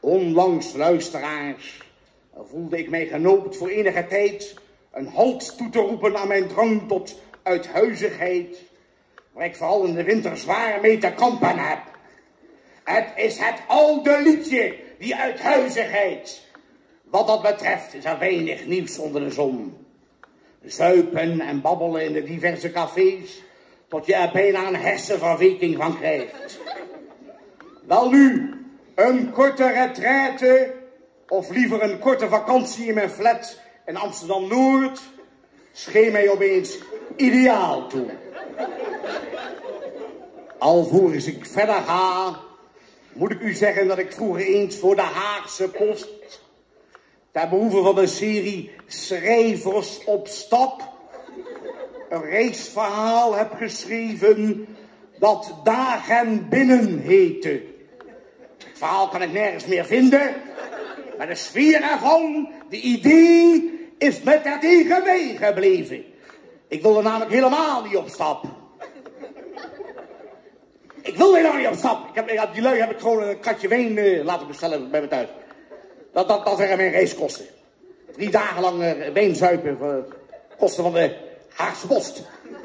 Onlangs, luisteraars, voelde ik mij genoopt voor enige tijd een halt toe te roepen aan mijn drang tot uithuizigheid, waar ik vooral in de winter zwaar mee te kampen heb. Het is het oude liedje, die uithuizigheid. Wat dat betreft is er weinig nieuws onder de zon. Zuipen en babbelen in de diverse cafés, tot je er bijna een hersenverweking van krijgt. Welnu, een korte retraite, of liever een korte vakantie in mijn flat in Amsterdam-Noord, scheen mij opeens ideaal toe. Alvorens ik verder ga, moet ik u zeggen dat ik vroeger eens voor de Haagse Post, ter behoeve van de serie Schrijvers op Stap, een reisverhaal heb geschreven dat Dagen Binnen heette. Het verhaal kan ik nergens meer vinden, maar de sfeer ervan, de idee, is met dat tegen meegebleven. Ik wilde namelijk helemaal niet op stap. Ik wilde helemaal niet op stap. Die lui heb ik gewoon een kratje wijn laten bestellen bij me thuis. Dat waren mijn reiskosten. 3 dagen lang wijn zuipen voor de kosten van de Haagse Post.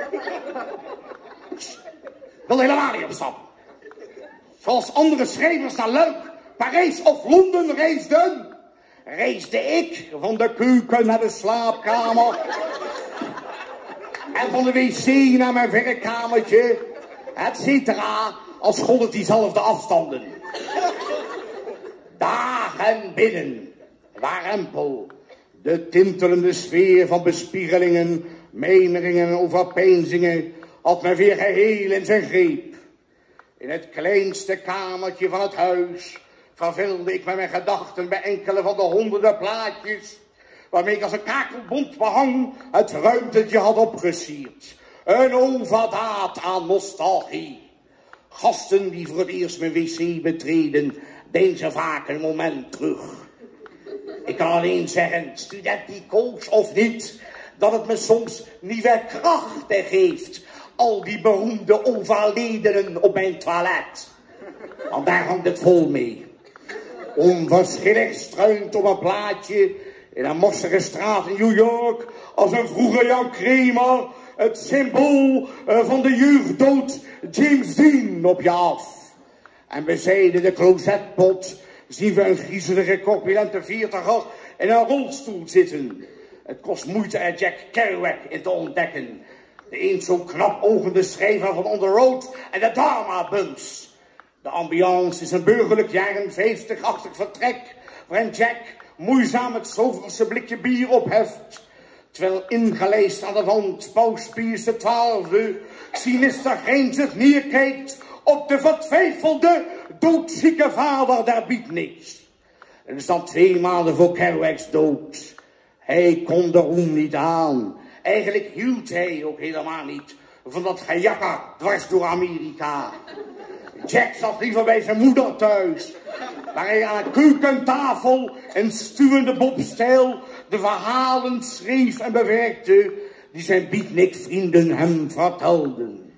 Ik wilde helemaal niet op stap. Zoals andere schrijvers naar Luik, Parijs of Londen reisde ik van de keuken naar de slaapkamer en van de wc naar mijn werkkamertje, et cetera, als gold het diezelfde afstanden. Dagen binnen, warempel, de tintelende sfeer van bespiegelingen, mijmeringen en overpeinzingen had me weer geheel in zijn greep. In het kleinste kamertje van het huis verveelde ik met mijn gedachten bij enkele van de honderden plaatjes waarmee ik als een kakelbont behang het ruimtetje had opgesierd. Een overdaad aan nostalgie. Gasten die voor het eerst mijn wc betreden, deinzen vaak een moment terug. Ik kan alleen zeggen, studenticoos of niet, dat het me soms nieuwe krachten geeft. Al die beroemde overledenen op mijn toilet. Want daar hangt het vol mee. Onverschillig struint op een plaatje in een morsige straat in New York als een vroege Jan Kramer het symbool van de jeugddood James Dean op je af. En bezijden de closetpot zien we een griezelige corpulente 40er in een rolstoel zitten. Het kost moeite er Jack Kerouac in te ontdekken. De eens zo knap ogende schrijver van On the Road en de Dharma Bunks. De ambiance is een burgerlijk jaren 50-achtig vertrek, waarin Jack moeizaam het zoveelste blikje bier opheft. Terwijl ingelijst aan de wand Paus Pius XII sinister grijnzig neerkijkt op de vertwijfelde, doodzieke vader der beatniks. Het is dan 2 maanden voor Kerouac's dood. Hij kon de roem niet aan. Eigenlijk hield hij ook helemaal niet van dat gejakker dwars door Amerika. Jack zat liever bij zijn moeder thuis, waar hij aan een keukentafel in stuwende bobstijl de verhalen schreef en bewerkte die zijn beatnik-vrienden hem vertelden.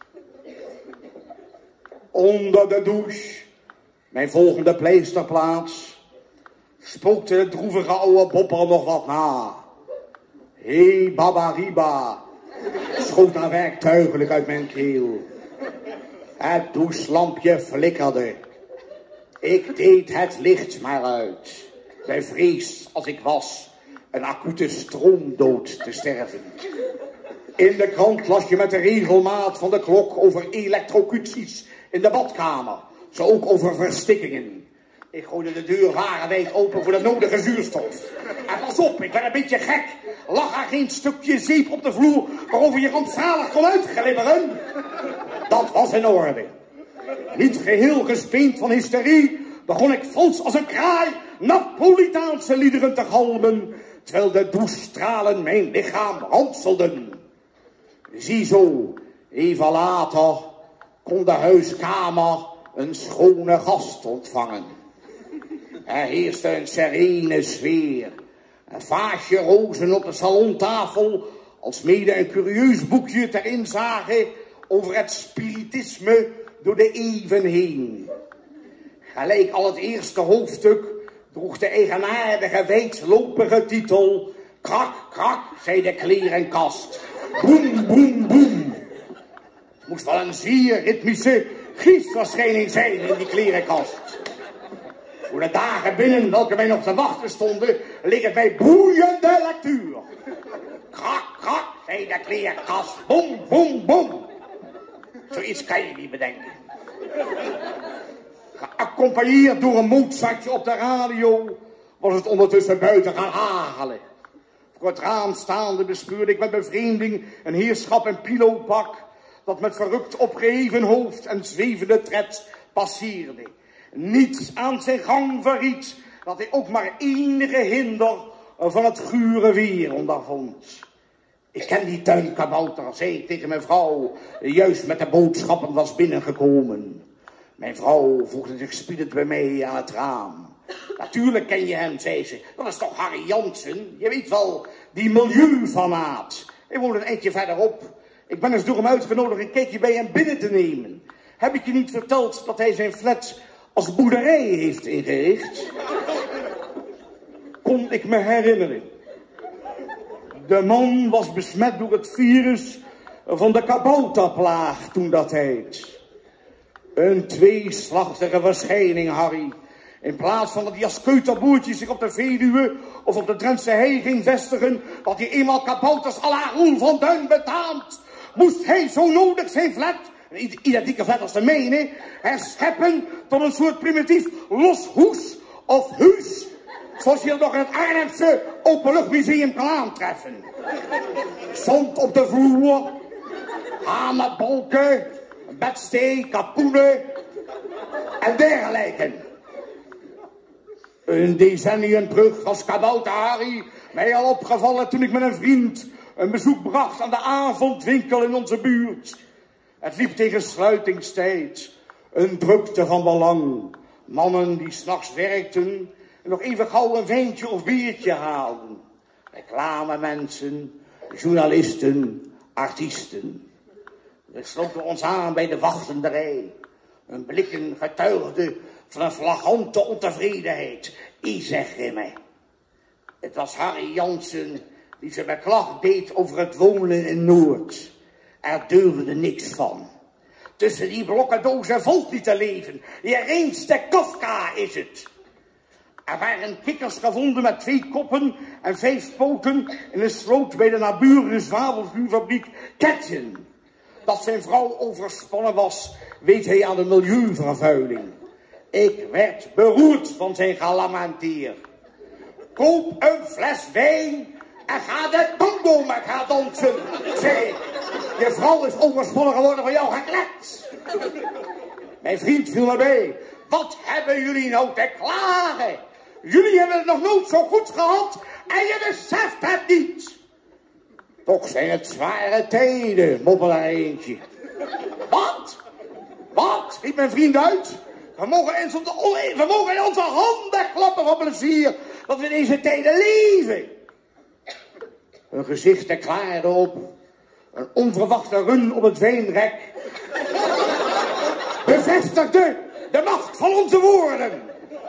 Onder de douche, mijn volgende pleisterplaats, spookte de droevige oude bopper nog wat na. Hé, babariba, schoot daar werktuigelijk uit mijn keel. Het douchelampje flikkerde. Ik deed het licht maar uit. Bij vrees, als ik was, een acute stroomdood te sterven. In de krant las je met de regelmaat van de klok over elektrocuties in de badkamer. Zo ook over verstikkingen. Ik gooide de deur wagenwijd open voor de nodige zuurstof. En pas op, ik werd een beetje gek. Lag er geen stukje zeep op de vloer waarover je rampzalig kon uitglibberen? Dat was in orde. Niet geheel gespeend van hysterie begon ik vals als een kraai Napolitaanse liederen te galmen, terwijl de douchestralen mijn lichaam ranselden. Ziezo, even later kon de huiskamer een schone gast ontvangen. Er heerste een serene sfeer. Een vaasje rozen op de salontafel, alsmede een curieus boekje ter inzage over het spiritisme door de eeuwen heen. Gelijk al het eerste hoofdstuk droeg de eigenaardige weekslopige titel Krak, krak, zei de klerenkast. Boem, boem, boem. Het moest wel een zeer ritmische giesverschijning zijn in die klerenkast. Voor de dagen binnen welke wij nog te wachten stonden, leek het mij boeiende lectuur. Krak, krak, zei de klerenkast. Boem, boem, boem. Zoiets kan je niet bedenken. Geaccompagneerd door een Mozartje op de radio was het ondertussen buiten gaan hagelen. Voor het raam staande bespeurde ik met bevreemding een heerschap in pilopak dat met verrukt opgeheven hoofd en zwevende tred passeerde. Niets aan zijn gang verried dat hij ook maar enige hinder van het gure weer ondervond. Ik ken die tuinkabouter, zei ik tegen mijn vrouw, die juist met de boodschappen was binnengekomen. Mijn vrouw voegde zich spiedend bij mij aan het raam. Natuurlijk ken je hem, zei ze. Dat is toch Harry Jansen? Je weet wel, die milieufanaat. Hij woont een eindje verderop. Ik ben eens door hem uitgenodigd een kijkje bij hem binnen te nemen. Heb ik je niet verteld dat hij zijn flat als boerderij heeft ingericht? Kon ik me herinneren. De man was besmet door het virus van de kabouterplaag toen dat tijd. Een tweeslachtige verschijning, Harry. In plaats van dat die askeuterboertje zich op de Veluwe of op de Drentse hei ging vestigen, wat hij eenmaal kabouters à la Roel van Duin betaamt, moest hij zo nodig zijn flat, een identieke flat als de mijne, herscheppen tot een soort primitief loshoes of huis, zoals je dat nog in het Arnhemse Openluchtmuseum kan aantreffen. Zand op de vloer, hamerbalken, bedstee, kapoenen en dergelijke. Een decennium terug was kabouter Harry mij al opgevallen toen ik met een vriend een bezoek bracht aan de avondwinkel in onze buurt. Het liep tegen sluitingstijd, een drukte van belang. Mannen die 's nachts werkten en nog even gauw een wijntje of biertje haalden. Reclamemensen, journalisten, artiesten. We sloten ons aan bij de wachtende rij. Hun blikken getuigden van een flagrante ontevredenheid. Ik zeg me. Het was Harry Jansen die zijn beklag deed over het wonen in Noord. Er deurde niks van. Tussen die blokkendozen valt niet te leven. Je reinste Kafka is het. Er waren kikkers gevonden met 2 koppen en 5 poten in een sloot bij de naburige zwavelvuurfabriek Ketten. Dat zijn vrouw overspannen was, weet hij aan de milieuvervuiling. Ik werd beroerd van zijn gelamenteer. Koop een fles wijn en ga de tango met haar dansen, zei ik. Je vrouw is overspannen geworden van jouw geklets. Mijn vriend viel erbij. Wat hebben jullie nou te klagen? Jullie hebben het nog nooit zo goed gehad en je beseft het niet. Toch zijn het zware tijden, moppelde er eentje. Wat? Wat? Riep mijn vriend uit. We mogen in onze handen klappen van plezier dat we in deze tijden leven. Hun gezichten klaarden op. Een onverwachte run op het wijnrek bevestigde de macht van onze woorden.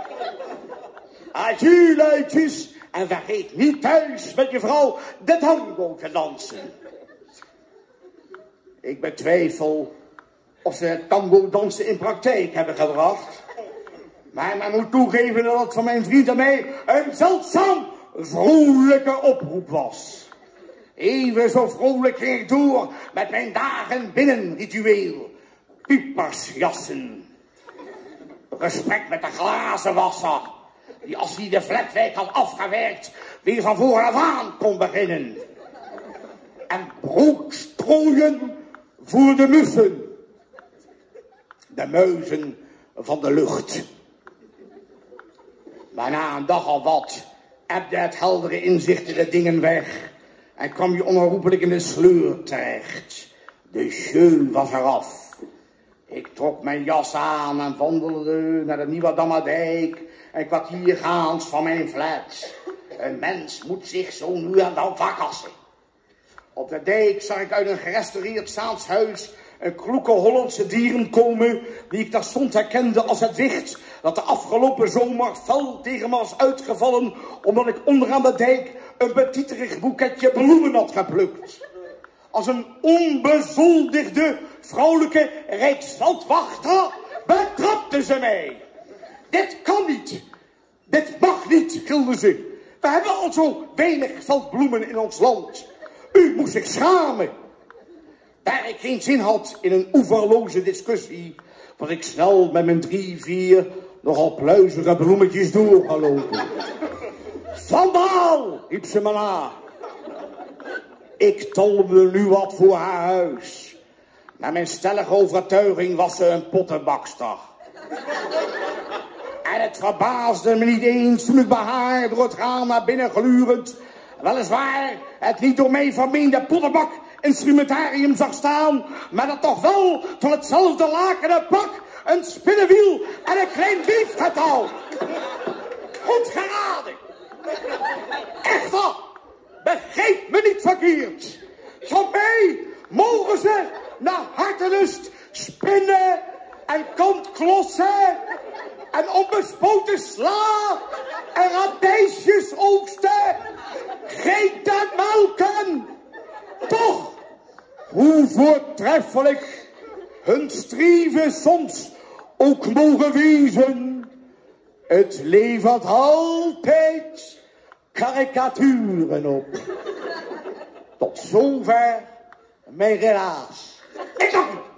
Adieu, luidjes, en vergeet niet thuis met je vrouw de tango te dansen. Ik betwijfel of ze het tango dansen in praktijk hebben gebracht. Maar men moet toegeven dat het van mijn vriend en mij een zeldzaam vrolijke oproep was. Even zo vrolijk ging ik door met mijn dagen binnen ritueel. Piepersjassen. Gesprek met de glazenwasser, die als hij de flatwijk had afgewerkt, weer van vooraf aan kon beginnen. En broodstrooien voor de mussen. De muizen van de lucht. Maar na een dag of wat ebde het heldere inzicht in de dingen weg en kwam je onherroepelijk in de sleur terecht. De jeu was eraf. Ik trok mijn jas aan en wandelde naar de Nieuwe Dammerdijk, een kwartier gaans van mijn flat. Een mens moet zich zo nu en dan verkassen. Op de dijk zag ik uit een gerestaureerd staatshuis een kloeke Hollandse dieren komen, die ik terstond herkende als het wicht dat de afgelopen zomer fel tegen me was uitgevallen, omdat ik onderaan de dijk een betiterig boeketje bloemen had geplukt. Als een onbezoldigde vrouwelijke rijksveldwachter betrapte ze mij. Dit kan niet. Dit mag niet, gilde ze. We hebben al zo weinig veldbloemen in ons land. U moest zich schamen. Daar ik geen zin had in een oeverloze discussie, was ik snel met mijn 3, 4 nogal pluizige bloemetjes doorgelopen. Vandaal, riep ze me na. Ik tolde nu wat voor haar huis. Naar mijn stellige overtuiging was ze een pottenbakster. En het verbaasde me niet eens toen ik bij haar door het raam naar binnen glurend, weliswaar het niet door mij vermeende pottenbak-instrumentarium zag staan, maar dat toch wel van hetzelfde lakenen pak, een spinnenwiel en een klein biefgetouw. Goed geraden. Echter, begreep me niet verkeerd. Van mij mogen ze naar hartelust spinnen en kantklossen en onbespoten sla en radijsjes oogsten, geiten melken. Toch, hoe voortreffelijk hun streven soms ook mogen wezen, het levert altijd karikaturen op. Tot zover mijn relaas. Ik dank u.